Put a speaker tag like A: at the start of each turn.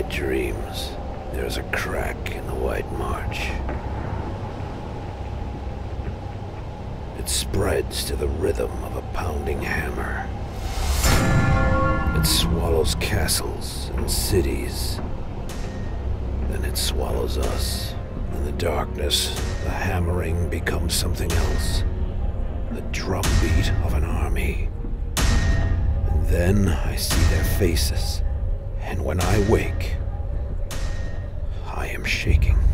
A: dreams, there's a crack in the White March. It spreads to the rhythm of a pounding hammer. It swallows castles and cities. Then it swallows us. In the darkness, the hammering becomes something else. The drumbeat of an army. And then I see their faces. And when I wake, I am shaking.